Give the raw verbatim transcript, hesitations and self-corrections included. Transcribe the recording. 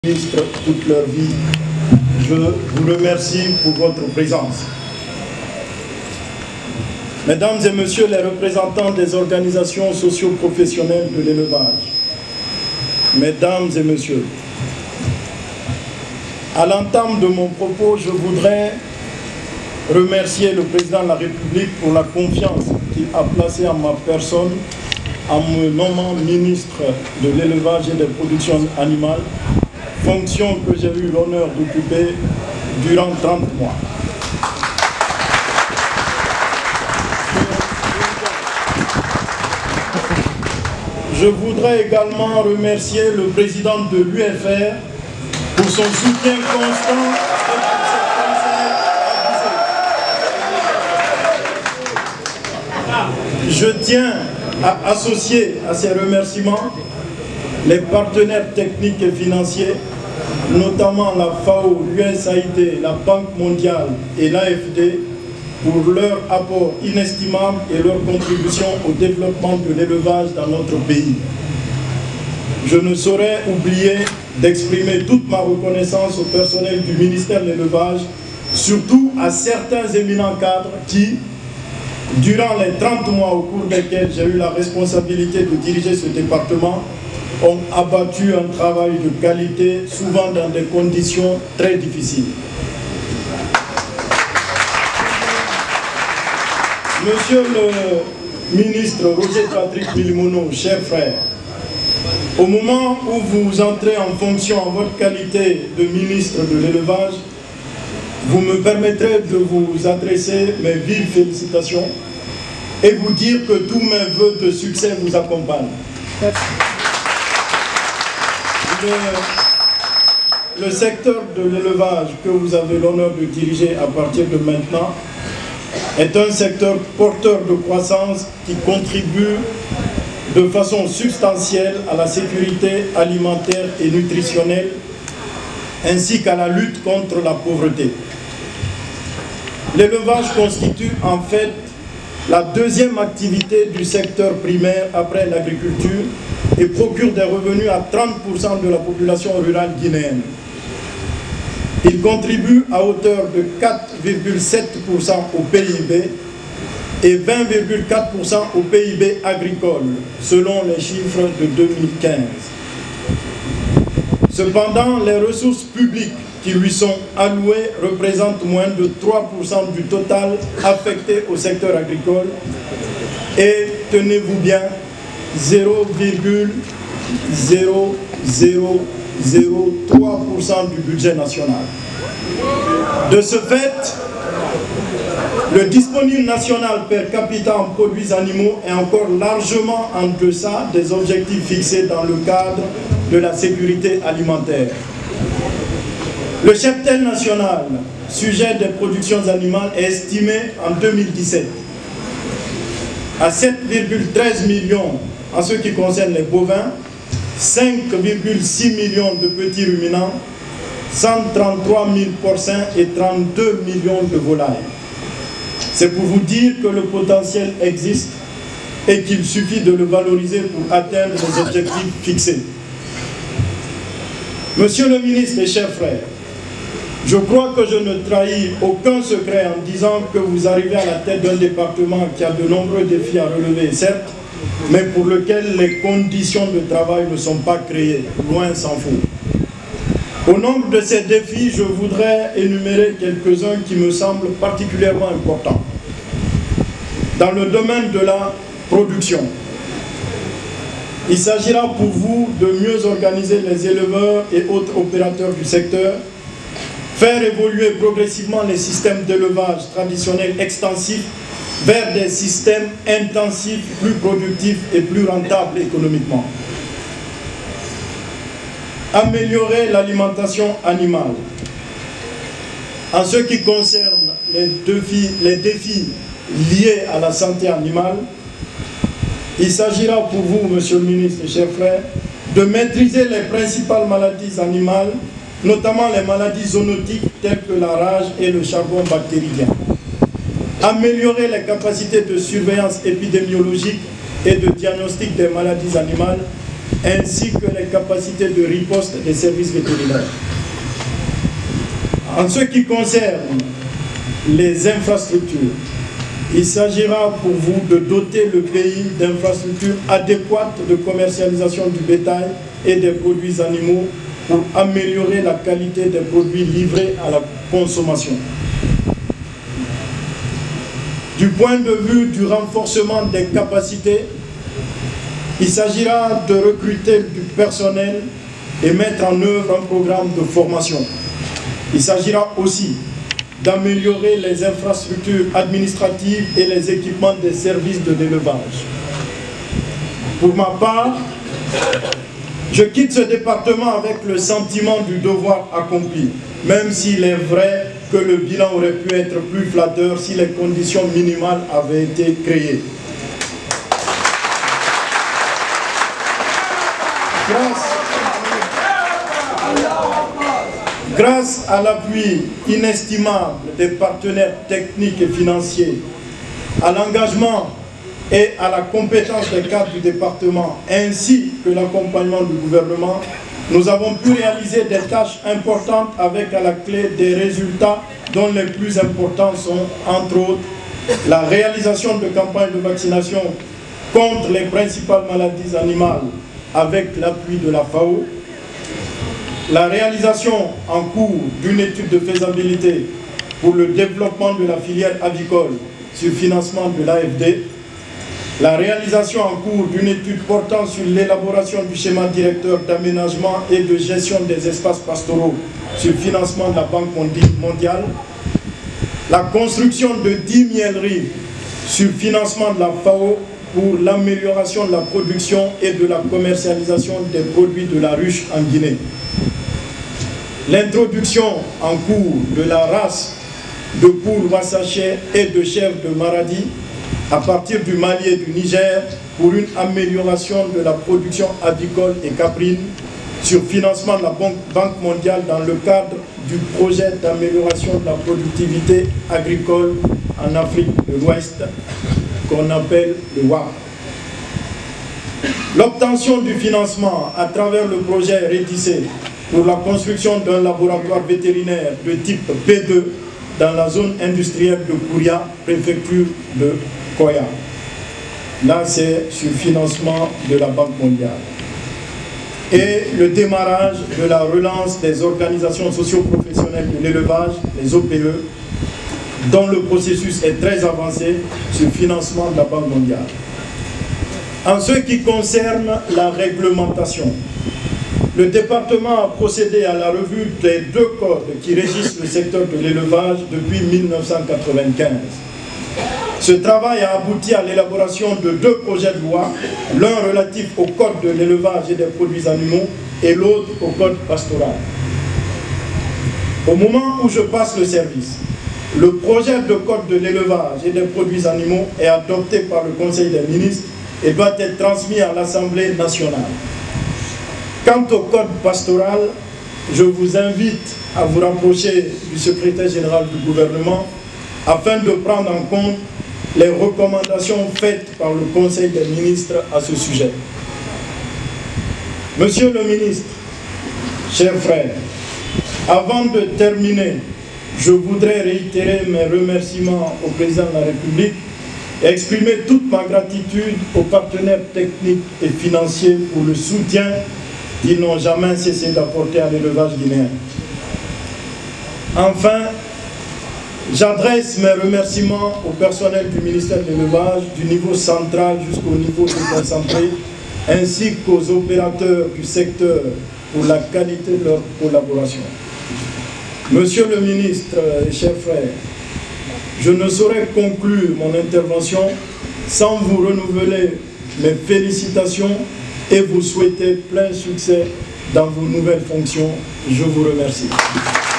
ministres toute leur vie. Je vous remercie pour votre présence. Mesdames et messieurs les représentants des organisations socio-professionnelles de l'élevage, mesdames et messieurs, à l'entame de mon propos, je voudrais remercier le président de la République pour la confiance qu'il a placée en ma personne en me nommant ministre de l'élevage et des productions animales, fonction que j'ai eu l'honneur d'occuper durant trente mois. Je voudrais également remercier le président de l'U F R pour son soutien constant et pour ses conseils avisés. Je tiens à associer à ces remerciements les partenaires techniques et financiers, notamment la F A O, l'U S A I D, la Banque mondiale et l'A F D, pour leur apport inestimable et leur contribution au développement de l'élevage dans notre pays. Je ne saurais oublier d'exprimer toute ma reconnaissance au personnel du ministère de l'élevage, surtout à certains éminents cadres qui, durant les trente mois au cours desquels j'ai eu la responsabilité de diriger ce département, ont abattu un travail de qualité, souvent dans des conditions très difficiles. Monsieur le ministre Roger Patrick Milimono, chers frères, au moment où vous entrez en fonction en votre qualité de ministre de l'élevage, vous me permettrez de vous adresser mes vives félicitations et vous dire que tous mes vœux de succès vous accompagnent. Le, le secteur de l'élevage que vous avez l'honneur de diriger à partir de maintenant est un secteur porteur de croissance qui contribue de façon substantielle à la sécurité alimentaire et nutritionnelle ainsi qu'à la lutte contre la pauvreté. L'élevage constitue en fait la deuxième activité du secteur primaire après l'agriculture et procure des revenus à trente pour cent de la population rurale guinéenne. Il contribue à hauteur de quatre virgule sept pour cent au P I B et vingt virgule quatre pour cent au P I B agricole, selon les chiffres de deux mille quinze. Cependant, les ressources publiques qui lui sont allouées représentent moins de trois pour cent du total affecté au secteur agricole et, tenez-vous bien, zéro virgule zéro zéro zéro trois pour cent du budget national. De ce fait, le disponible national per capita en produits animaux est encore largement en deçà des objectifs fixés dans le cadre de la sécurité alimentaire. Le cheptel national, sujet des productions animales, est estimé en deux mille dix-sept à sept virgule treize millions en ce qui concerne les bovins, cinq virgule six millions de petits ruminants, cent trente-trois mille porcins et trente-deux millions de volailles. C'est pour vous dire que le potentiel existe et qu'il suffit de le valoriser pour atteindre les objectifs fixés. Monsieur le ministre et chers frères, je crois que je ne trahis aucun secret en disant que vous arrivez à la tête d'un département qui a de nombreux défis à relever, certes, mais pour lequel les conditions de travail ne sont pas créées, loin s'en faut. Au nombre de ces défis, je voudrais énumérer quelques-uns qui me semblent particulièrement importants. Dans le domaine de la production, il s'agira pour vous de mieux organiser les éleveurs et autres opérateurs du secteur, faire évoluer progressivement les systèmes d'élevage traditionnels extensifs vers des systèmes intensifs, plus productifs et plus rentables économiquement. Améliorer l'alimentation animale. En ce qui concerne les défis, les défis liés à la santé animale, il s'agira pour vous, monsieur le ministre et chers frères, de maîtriser les principales maladies animales, notamment les maladies zoonotiques telles que la rage et le charbon bactérien. Améliorer les capacités de surveillance épidémiologique et de diagnostic des maladies animales ainsi que les capacités de riposte des services vétérinaires. En ce qui concerne les infrastructures, il s'agira pour vous de doter le pays d'infrastructures adéquates de commercialisation du bétail et des produits animaux pour améliorer la qualité des produits livrés à la consommation. Du point de vue du renforcement des capacités, il s'agira de recruter du personnel et mettre en œuvre un programme de formation. Il s'agira aussi d'améliorer les infrastructures administratives et les équipements des services de l'élevage. Pour ma part, je quitte ce département avec le sentiment du devoir accompli, même s'il est vrai que le bilan aurait pu être plus flatteur si les conditions minimales avaient été créées. Grâce, grâce à l'appui inestimable des partenaires techniques et financiers, à l'engagement et à la compétence des cadres du département, ainsi que l'accompagnement du gouvernement, nous avons pu réaliser des tâches importantes avec à la clé des résultats dont les plus importants sont, entre autres, la réalisation de campagnes de vaccination contre les principales maladies animales avec l'appui de la F A O, la réalisation en cours d'une étude de faisabilité pour le développement de la filière avicole sur financement de l'A F D, la réalisation en cours d'une étude portant sur l'élaboration du schéma directeur d'aménagement et de gestion des espaces pastoraux sur financement de la Banque mondiale, la construction de dix mieleries sur financement de la F A O pour l'amélioration de la production et de la commercialisation des produits de la ruche en Guinée, l'introduction en cours de la race de poules Wassaché et de chèvres de Maradi à partir du Mali et du Niger pour une amélioration de la production avicole et caprine sur financement de la Banque mondiale dans le cadre du projet d'amélioration de la productivité agricole en Afrique de l'Ouest qu'on appelle le W A P. L'obtention du financement à travers le projet Rétissé pour la construction d'un laboratoire vétérinaire de type B deux dans la zone industrielle de Kouria, préfecture de Koya. Là, c'est sur financement de la Banque mondiale. Et le démarrage de la relance des organisations socio-professionnelles de l'élevage, les O P E, dont le processus est très avancé sur financement de la Banque mondiale. En ce qui concerne la réglementation, le département a procédé à la revue des deux codes qui régissent le secteur de l'élevage depuis mille neuf cent quatre-vingt-quinze. Ce travail a abouti à l'élaboration de deux projets de loi, l'un relatif au code de l'élevage et des produits animaux et l'autre au code pastoral. Au moment où je passe le service, le projet de code de l'élevage et des produits animaux est adopté par le Conseil des ministres et doit être transmis à l'Assemblée nationale. Quant au code pastoral, je vous invite à vous rapprocher du secrétaire général du gouvernement afin de prendre en compte les recommandations faites par le Conseil des ministres à ce sujet. Monsieur le ministre, chers frères, avant de terminer, je voudrais réitérer mes remerciements au président de la République et exprimer toute ma gratitude aux partenaires techniques et financiers pour le soutien qu'ils n'ont jamais cessé d'apporter à l'élevage guinéen. Enfin, j'adresse mes remerciements au personnel du ministère de l'élevage, du niveau central jusqu'au niveau déconcentré, ainsi qu'aux opérateurs du secteur pour la qualité de leur collaboration. Monsieur le ministre et chers frères, je ne saurais conclure mon intervention sans vous renouveler mes félicitations et vous souhaiter plein succès dans vos nouvelles fonctions. Je vous remercie.